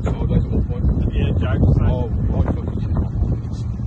sideways 1 point. Yeah, Jags. Oh, right, fucking shit.